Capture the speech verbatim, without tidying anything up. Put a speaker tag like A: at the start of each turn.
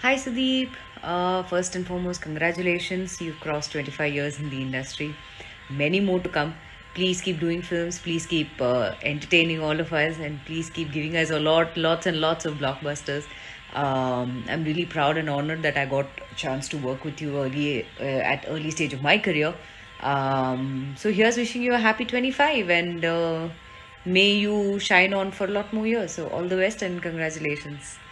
A: Hi Sudeep. Uh, first and foremost, congratulations. You've crossed twenty-five years in the industry. Many more to come. Please keep doing films. Please keep uh, entertaining all of us, and please keep giving us a lot, lots and lots of blockbusters. Um, I'm really proud and honored that I got a chance to work with you early uh, at early stage of my career. Um, so here's wishing you a happy twenty-five, and uh, may you shine on for a lot more years. So all the best and congratulations.